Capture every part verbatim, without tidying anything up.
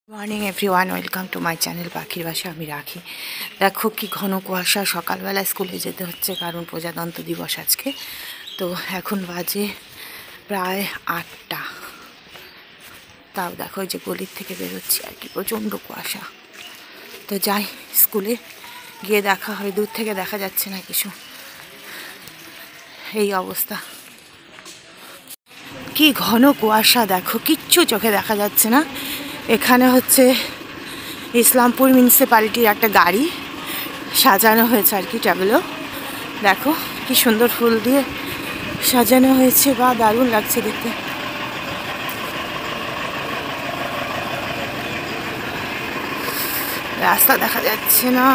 Morning everyone, welcome to my channel পাখির বাসা। আমি রাখি। দেখো কি ঘন কুয়াশা। সকালবেলা স্কুলে যেতে হচ্ছে কারণ প্রজাতন্ত্র দিবস আজকে। তো এখন বাজে প্রায় আটটা। তাও দেখো যে গলির থেকে বেরোচ্ছি আর কি, প্রচণ্ড কুয়াশা। তো যাই, স্কুলে গিয়ে দেখা হয়। দূর থেকে দেখা যাচ্ছে না কিছু, এই অবস্থা। কি ঘন কুয়াশা দেখো, কিচ্ছু চোখে দেখা যাচ্ছে না। এখানে হচ্ছে ইসলামপুর মিউনিসিপ্যালিটির একটা গাড়ি সাজানো হয়েছে আর কি, ট্রাভেলো। দেখো কি সুন্দর ফুল দিয়ে সাজানো হয়েছে, বা দারুণ লাগছে দেখতে। রাস্তা দেখা যাচ্ছে না,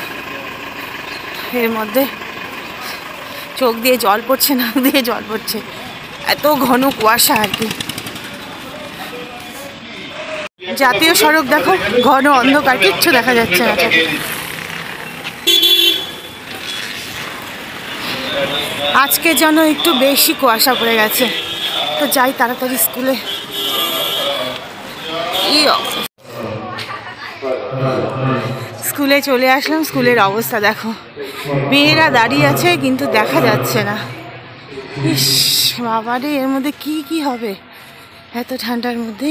এর মধ্যে চোখ দিয়ে জল পড়ছে, নাক দিয়ে জল পড়ছে, এত ঘন কুয়াশা আর কি। জাতীয় সড়ক দেখো, ঘন অন্ধকার, কিচ্ছু দেখা যাচ্ছে না। আজকে যেন একটু বেশি কুয়াশা পড়ে গেছে। তো যাই তাড়াতাড়ি স্কুলে। স্কুলে চলে আসলাম। স্কুলের অবস্থা দেখো, মেয়েরা দাঁড়িয়ে আছে কিন্তু দেখা যাচ্ছে না। ইস বাবারে, এর মধ্যে কি কি হবে এত ঠান্ডার মধ্যে।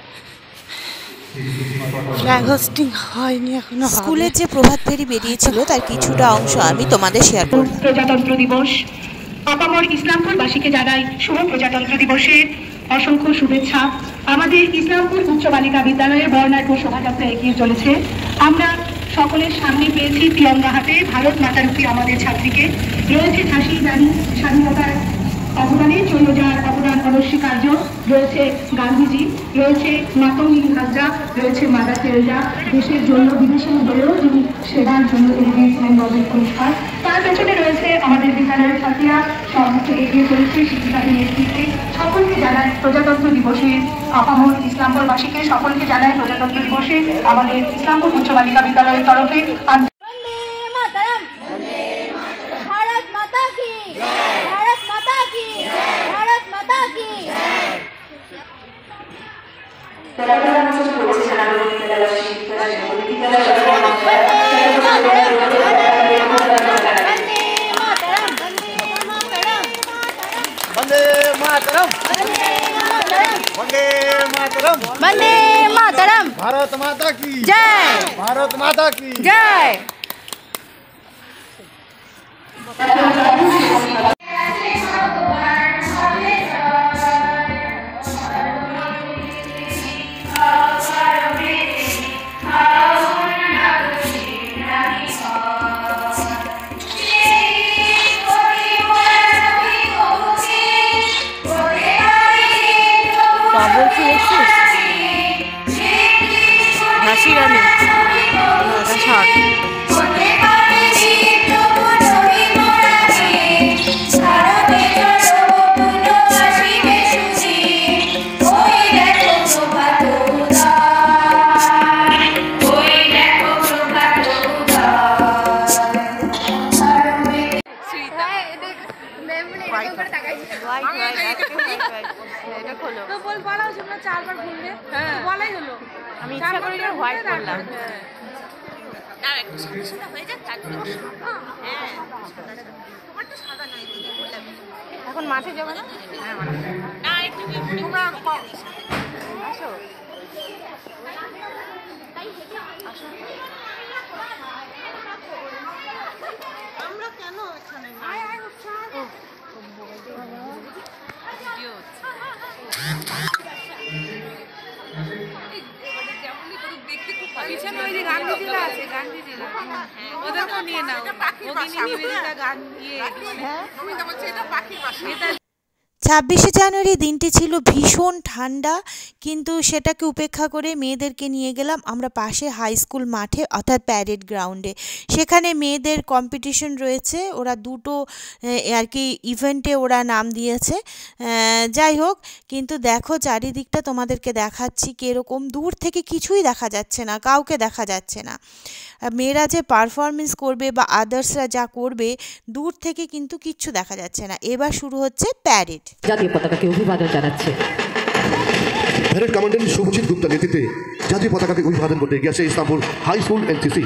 ফ্ল্যাগ হোস্টিং হয়নি এখনো। স্কুলের যে প্রভাত ফেরি বেরিয়েছিল তার কিছুটা অংশ আমি তোমাদের শেয়ার করব। প্রজাতন্ত্র দিবস, আপামর ইসলামপুরবাসীকে জানাই শুভ প্রজাতন্ত্র দিবসের অসংখ্য শুভেচ্ছা। আমাদের ইসলামপুর উচ্চ বালিকা বিদ্যালয়ের বর্ণাঢ্য শোভাযাত্রা এগিয়ে চলেছে। আমরা সকলের সামনে পেয়েছি তিরঙ্গা হাতে ভারত মাতারূপী আমাদের ছাত্রীকে। রয়েছে ঝাঁসি রানী স্বাধীনতার অবদানে চলে যাওয়ার অবদান অনস্বীকার্য। রয়েছে গান্ধীজি, রয়েছে মাতঙ্গী হাজরা, রয়েছে মাদার তেরেসা। দেশের জন্য বিদেশে হয়েও যিনি সেবার জন্য এনে দিয়েছিলেন নোবেল পুরস্কার। তার পেছনে রয়েছে আমাদের বিদ্যালয়ের ছাত্রীরা, সর্বোচ্চ এগিয়ে চলেছে শিক্ষিকাদের নেতৃত্বে। সকলকে জানায় প্রজাতন্ত্র দিবসে, আপামর ইসলামপুরবাসীকে সকলকে জানায় প্রজাতন্ত্র দিবসে আমাদের ইসলামপুর উচ্চ বালিকা বিদ্যালয়ের তরফে वंदे मातरम, वंदे मातरम, वंदे मातरम। भारत माता की जय, भारत माता की जय। ঝাঁসি রানী ছাড়। আমি ইচ্ছা করে হোয়াইট করলাম। এখন মাঠে যাবে না? আসো আমরা কেন এখানে পিছনে ওই যে গান্ধীজিরা আছে, গান্ধীজিরা ওদেরকেও নিয়ে নাও। নিবেদিতা গান ইয়ে ছাব্বিশে জানুয়ারি দিনটি ছিল ভীষণ ঠান্ডা, কিন্তু সেটাকে উপেক্ষা করে মেয়েদেরকে নিয়ে গেলাম আমরা পাশে হাই স্কুল মাঠে, অর্থাৎ প্যারেড গ্রাউন্ডে। সেখানে মেয়েদের কম্পিটিশন রয়েছে, ওরা দুটো আর কি ইভেন্টে ওরা নাম দিয়েছে। যাই হোক, কিন্তু দেখো চারিদিকটা তোমাদেরকে দেখাচ্ছি কীরকম। দূর থেকে কিছুই দেখা যাচ্ছে না, কাউকে দেখা যাচ্ছে না। মেয়েরা যে পারফরমেন্স করবে বা আদার্সরা যা করবে, দূর থেকে কিন্তু কিচ্ছু দেখা যাচ্ছে না। এবার শুরু হচ্ছে প্যারেড। জাতীয় পতাকাকে অভিবাদন জানাচ্ছে। প্যারেড কমান্ডেন্ট শুভজিৎ গুপ্তার নেতৃত্বে জাতীয় পতাকাকে অভিবাদন করতে এগিয়ে আসে ইসলামপুর হাই স্কুল এনসিসি।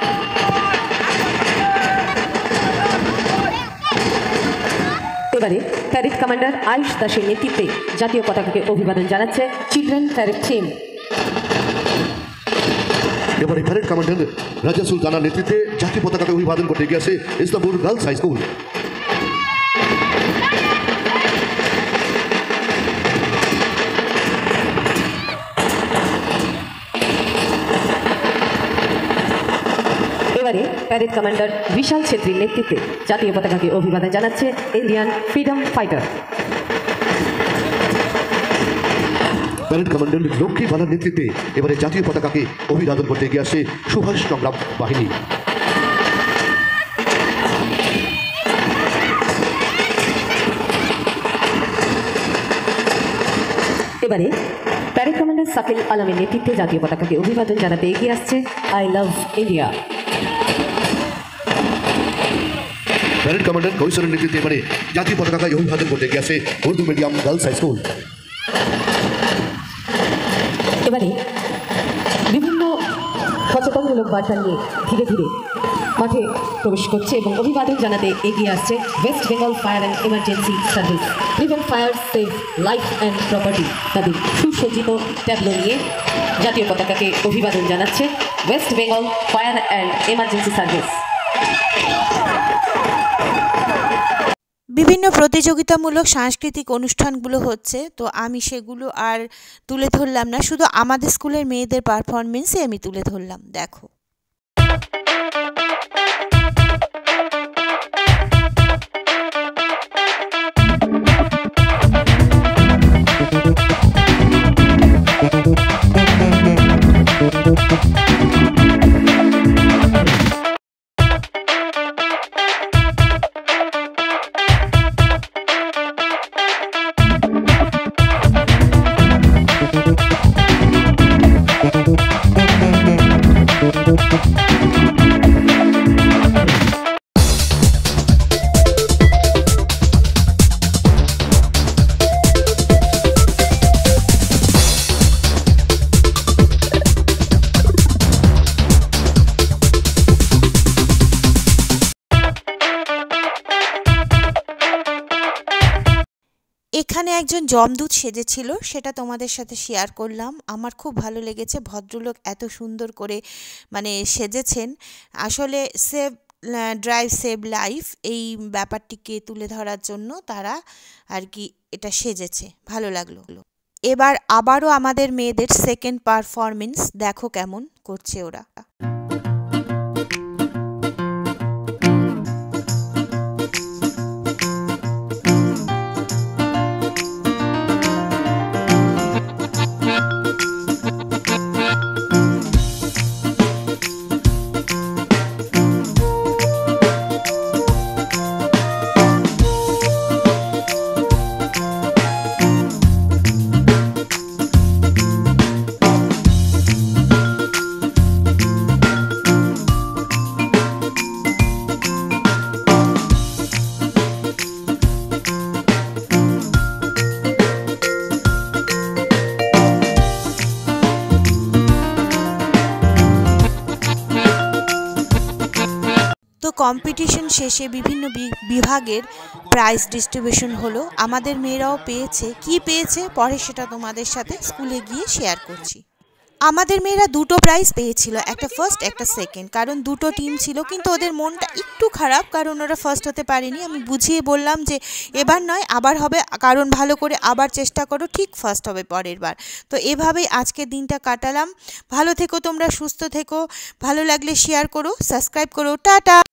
এবারে প্যারেড কমান্ডার আয়ুষ দাসের নেতৃত্বে জাতীয় পতাকাকে অভিবাদন জানাচ্ছে চিলড্রেন প্যারেড টিম। এবারে প্যারেড কমান্ডার রাজা সুলতানার নেতৃত্বে জাতীয় পতাকাকে অভিবাদন করতে এগিয়ে আসে ইসলামপুর গার্লস হাই স্কুল। এবারে প্যারেড কমান্ডার বিশাল ছেত্রীর নেতৃত্বে জাতীয় পতাকাকে অভিবাদন জানাচ্ছে Indian freedom fighter. Parade commander Lakshmi বালার নেতৃত্বে এবারে জাতীয় পতাকাকে অভিবাদন করতে এগিয়ে আসে সুভাষ সংগ্রাম বাহিনী। এবারে প্যারেড কমান্ডার সাকিল আলমের নেতৃত্বে জাতীয় পতাকাকে অভিবাদন জানাতে এগিয়ে আসছে I love India. Parade commander কৈশোরের নেতৃত্বে এবারে জাতীয় পতাকাকে অভিবাদন করতে এগিয়ে আসে Urdu medium girls high school. এবারে বিভিন্ন সচেতনমূলক বার্তা নিয়ে ধীরে ধীরে মাঠে প্রবেশ করছে এবং অভিবাদন জানাতে এগিয়ে আসছে West Bengal fire and emergency service. Prevent fire, save life and property তাদের সুসজ্জিত ট্যাবলো নিয়ে জাতীয় পতাকাকে অভিবাদন জানাচ্ছে West Bengal fire and emergency service. বিভিন্ন প্রতিযোগিতামূলক সাংস্কৃতিক অনুষ্ঠানগুলো হচ্ছে, তো আমি সেগুলো আর তুলে ধরলাম না, শুধু আমাদের স্কুলের মেয়েদের পারফরমেন্সই আমি তুলে ধরলাম। দেখো এখানে একজন জমদূত সেজেছিল, সেটা তোমাদের সাথে শেয়ার করলাম। আমার খুব ভালো লেগেছে, ভদ্রলোক এত সুন্দর করে মানে সেজেছেন। আসলে সেভ ড্রাইভ সেভ লাইফ এই ব্যাপারটিকে তুলে ধরার জন্য তারা আর কি এটা সেজেছে, ভালো লাগলো। এবার আবারও আমাদের মেয়েদের সেকেন্ড পারফরমেন্স দেখো কেমন করছে ওরা। তো কম্পিটিশন শেষে বিভিন্ন বিভাগের প্রাইজ ডিস্ট্রিবিউশন হলো, আমাদের মেয়েরাও পেয়েছে। কি পেয়েছে পরে সেটা তোমাদের সাথে স্কুলে গিয়ে শেয়ার করছি। আমাদের মেয়েরা দুটো প্রাইজ পেয়েছিল, একটা ফার্স্ট একটা সেকেন্ড, কারণ দুটো টিম ছিল। কিন্তু ওদের মনটা একটু খারাপ, কারণ ওরা ফার্স্ট হতে পারেনি। আমি বুঝিয়ে বললাম যে এবার নয় আবার হবে, কারণ ভালো করে আবার চেষ্টা করো, ঠিক ফার্স্ট হবে পরের বার। তো এভাবেই আজকের দিনটা কাটালাম। ভালো থেকো তোমরা, সুস্থ থেকো, ভালো লাগলে শেয়ার করো, সাবস্ক্রাইব করো, টাটা।